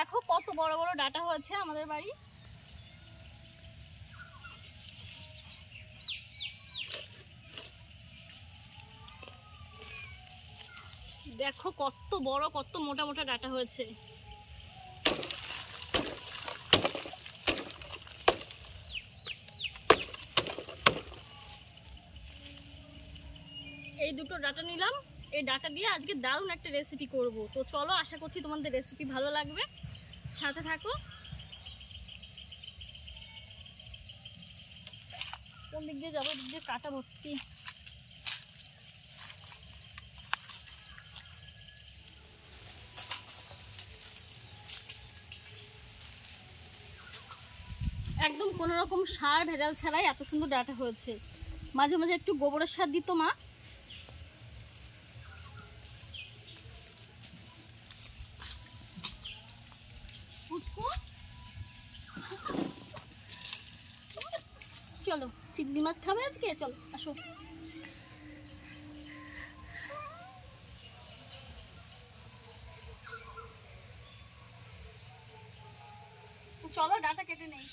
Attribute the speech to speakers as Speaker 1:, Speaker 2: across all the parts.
Speaker 1: দেখো কত বড় বড় ডাটা হয়েছে আমাদের বাড়ি। দেখো কত বড় কত মোটা মোটা ডাটা হয়েছে। এই দুটো ডাটা নিলাম, এই ডাটা দিয়ে আজকে দারুণ একটা রেসিপি করব। তো চলো, আশা করছি তোমাদের রেসিপি ভালো লাগবে, সাথে থাকো। কোন দিক দিয়ে যাবো? দিক দিয়ে কাটা ভর্তি। একদম কোনো রকম সার ভেজাল ছাড়াই এত সুন্দর ডাটা হয়েছে। মাঝে মাঝে একটু গোবরের সার দিত মা। চলো চিংড়ি মাছ খাবে আজকে, চলো আসো। চলো ডাটা কেটে নেই।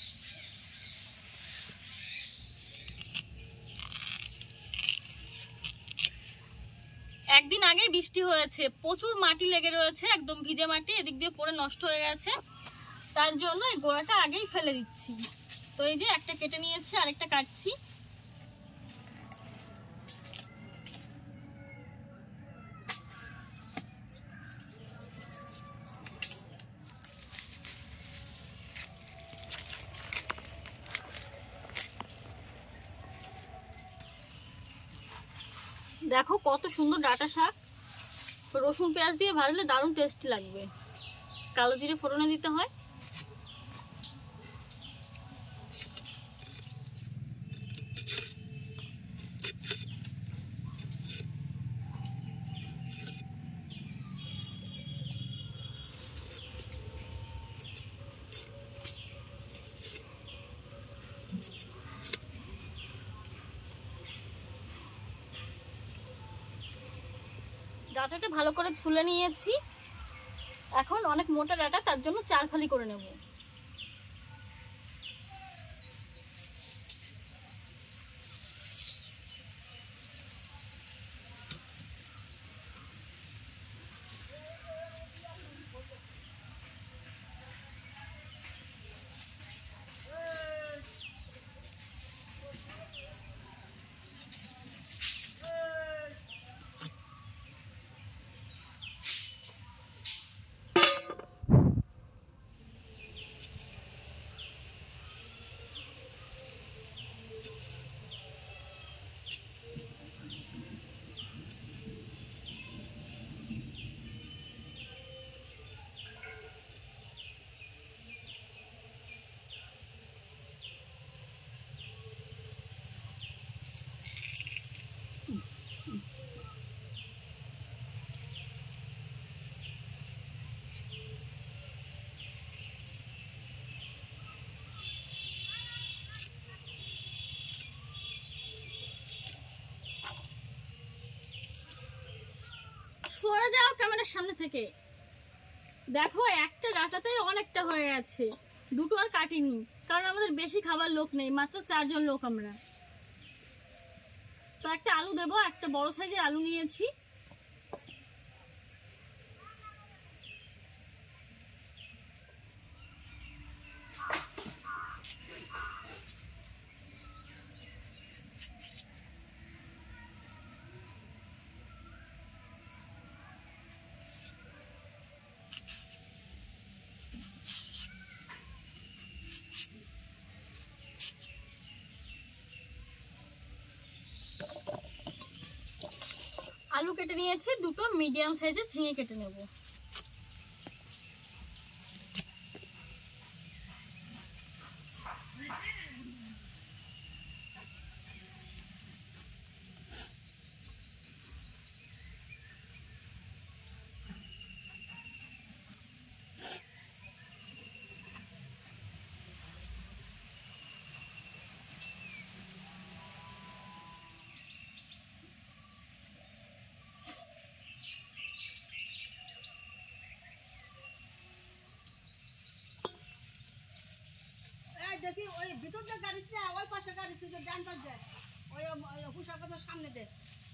Speaker 1: একদিন আগেই বৃষ্টি হয়েছে, প্রচুর মাটি লেগে রয়েছে, একদম ভিজে মাটি, এদিক দিয়ে পড়ে নষ্ট হয়ে গেছে। তার জন্য এই গোড়াটা আগেই ফেলে দিচ্ছি। তো এই যে একটা কেটে নিয়েছি, আরেকটা কাটছি। দেখো কত সুন্দর ডাটা শাক, রসুন পেঁয়াজ দিয়ে ভাজলে দারুণ টেস্টি লাগবে। কালো জিরে ফোড়নে দিতে হয়। ডাটাটা ভালো করে ছুলে নিয়েছি। এখন অনেক মোটা ডাটা, তার জন্য 4 ফালি করে নেব। সরে যাও ক্যামেরার সামনে থেকে। দেখো একটা ডাটাতেই অনেকটা হয়ে গেছে, দুটো আর কাটিনি, কারণ আমাদের বেশি খাবার লোক নেই, মাত্র 4 জন লোক আমরা। তো একটা আলু দেবো, একটা বড় সাইজের আলু নিয়েছি। আলু কেটে নিয়েছি, দুটো মিডিয়াম সাইজের ঝিঙে কেটে নেব।
Speaker 2: দেখি ওই ভিতর যে গাড়ি ছিল ওই পাশে গাড়ি ছিল ডান পাশে ওই হুসার কথা সামনে দে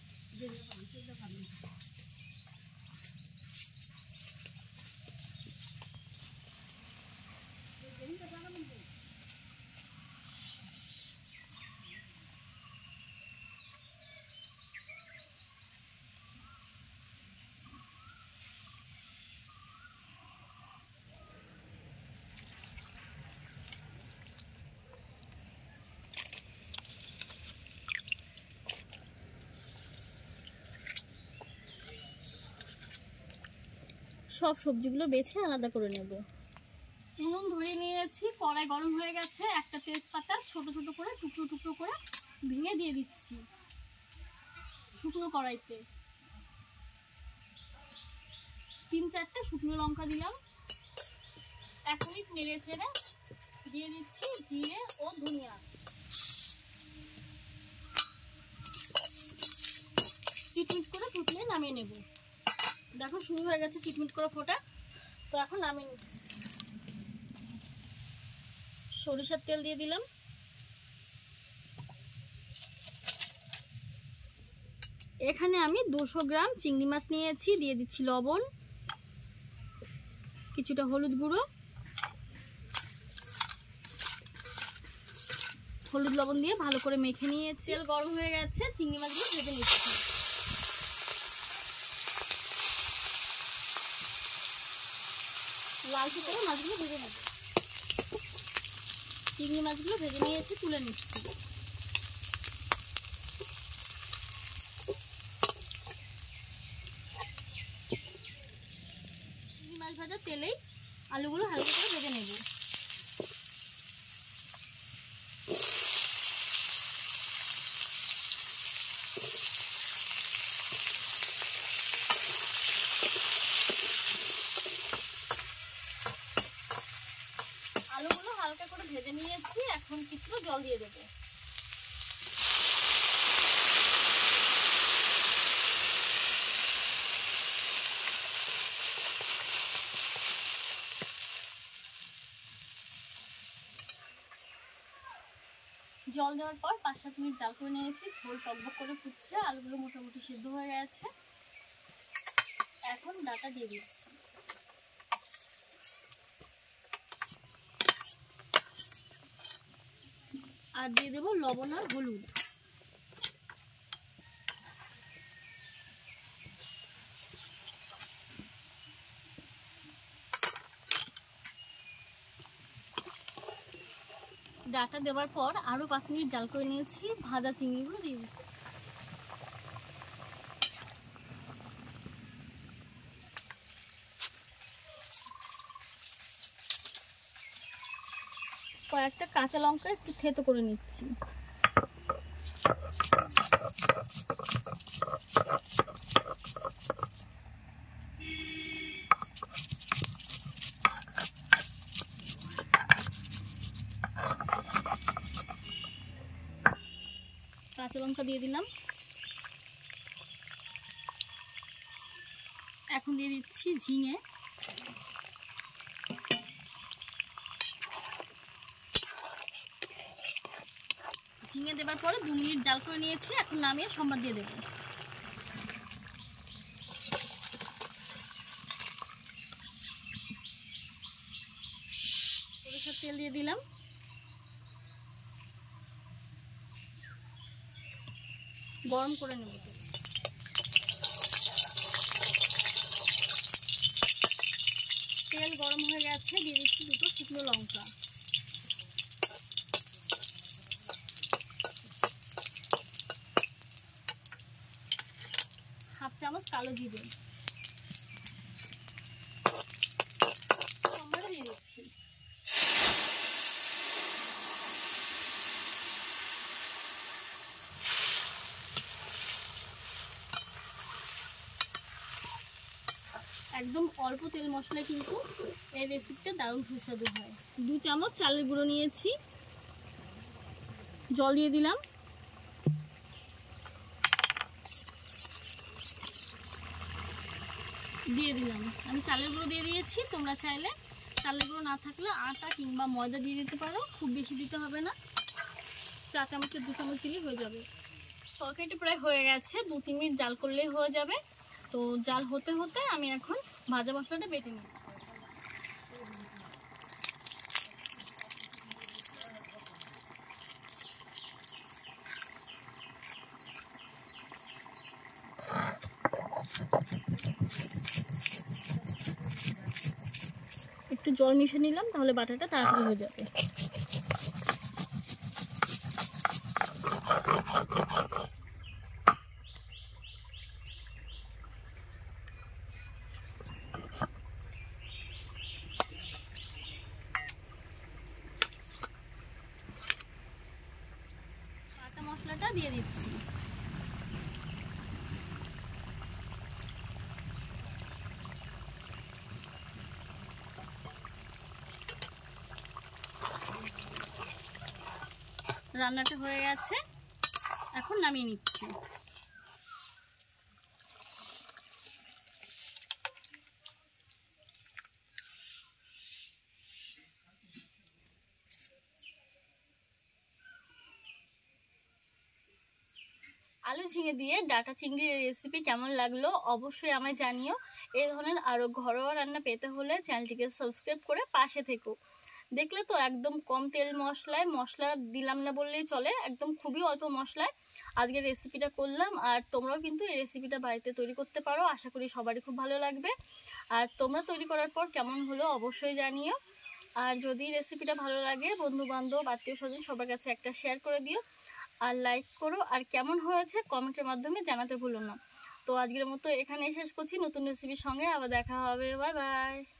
Speaker 1: সব সবজিগুলো বেছে আলাদা করে নেব। উনুন ধরিয়ে নিয়েছি, কড়াই গরম হয়ে গেছে। একটা তেজপাতা ছোট ছোট করে টুকরো টুকরো করে ভেঙে দিয়ে দিচ্ছি শুকনো কড়াইতে। 3-4টে শুকনো লঙ্কা দিলাম। 1 মিনিট নেড়ে চেড়ে দিয়ে দিচ্ছি জিরে ও ধনিয়া। চিটমিট করে ফুটিয়ে নামিয়ে নেব। দেখো শুরু হয়ে গেছে চিটমিট করে ফোটা, তো এখন নামিয়ে নিচ্ছি। সরিষার তেল দিয়ে দিলাম। এখানে আমি 200 গ্রাম চিংড়ি মাছ নিয়েছি, দিয়ে দিচ্ছি লবণ, কিছুটা হলুদ গুঁড়ো, হলুদ লবণ দিয়ে ভালো করে মেখে নিয়েছি। তেল গরম হয়ে গেছে, চিংড়ি মাছগুলো ভেজে নিচ্ছি। লালচে করে মাছগুলো ভেজে নেব। চিংড়ি মাছগুলো ভেজে নিয়েছি, তুলে নিচ্ছি। চিংড়ি মাছ ভাজা তেলেই আলুগুলো হালকা করে ভেজে নেব। আলুগুলো হালকা করে ভেজে নিয়েছি, এখন কিছু জল দিয়ে দেবো। জল দেওয়ার পর 5-7 মিনিট জাল করে নিয়েছি। ঝোল টকবক করে ফুটছে, আলুগুলো মোটামুটি সিদ্ধ হয়ে গেছে। এখন ডাটা দিয়ে দিচ্ছি। আর দিয়ে দেবো লবণ আর হলুদ। ডাটা দেওয়ার পর আরো 5 মিনিট জাল করে নিয়েছি। ভাজা চিংড়িগুলো দিয়ে দিচ্ছি। কয়েকটা কাঁচা লঙ্কা একটু থেতো করে নিচ্ছি। কাঁচা লঙ্কা দিয়ে দিলাম। এখন দিয়ে দিচ্ছি ঝিঙে। ঝিঙে দেওয়ার পরে 2 মিনিট জাল করে নিয়েছি। এখন নামিয়ে সম্বাদ দিয়ে দেবো। সরিষার তেল দিয়ে দিলাম। গরম করে নেব। তেল গরম হয়ে গেছে, দিয়ে দিচ্ছি 2টো শুকনো লঙ্কা। হাফ চামচ কালো জিরে দিয়ে দিচ্ছি। একদম অল্প তেল মশলায় কিন্তু এই রেসিপিটা দারুণ সুস্বাদু হয়। 2 চামচ চালের গুঁড়ো নিয়েছি, জল দিয়ে দিলাম। আমি চালের গুঁড়ো দিয়ে দিয়েছি, তোমরা চাইলে চালের গুঁড়ো না থাকলে আটা কিংবা ময়দা দিয়ে দিতে পারো, খুব বেশি দিতে হবে না, 4 চামচের 2 চামচ দিলেই হয়ে যাবে। তরকারিটা প্রায় হয়ে গেছে, 2-3 মিনিট জাল করলেই হয়ে যাবে। তো জাল হতে হতে আমি এখন ভাজা মশলাটা বেটে নিই। একটু জল মিশিয়ে নিলাম, তাহলে বাটাটা তাড়াতাড়ি হয়ে যাবে। বাটা মশলাটা দিয়ে দিচ্ছি। রান্নাটা হয়ে গেছে, এখন নামিয়ে নিচ্ছি। আলু ঝিঙে দিয়ে ডাটা চিংড়ির রেসিপি কেমন লাগলো অবশ্যই আমায় জানিও। এই ধরনের আরও ঘরোয়া রান্না পেতে হলে চ্যানেলটিকে সাবস্ক্রাইব করে পাশে থেকো। দেখলে তো একদম কম তেল মশলা দিলাম না বললেই চলে, একদম খুবই অল্প মশলায় আজকের রেসিপিটা করলাম। আর তোমরাও কিন্তু এই রেসিপিটা বাড়িতে তৈরি করতে পারো, আশা করি সবারই খুব ভালো লাগবে। আর তোমরা তৈরি করার পর কেমন হলো অবশ্যই জানিও। আর যদি রেসিপিটা ভালো লাগে বন্ধু বান্ধব আত্মীয় স্বজন সবার কাছে একটা শেয়ার করে দিও, আর লাইক করো। আর কেমন হয়েছে কমেন্টের মাধ্যমে জানাতে ভুলো না। তো আজকের মতো এখানেই শেষ করছি, নতুন রেসিপির সঙ্গে আবার দেখা হবে। Bye by.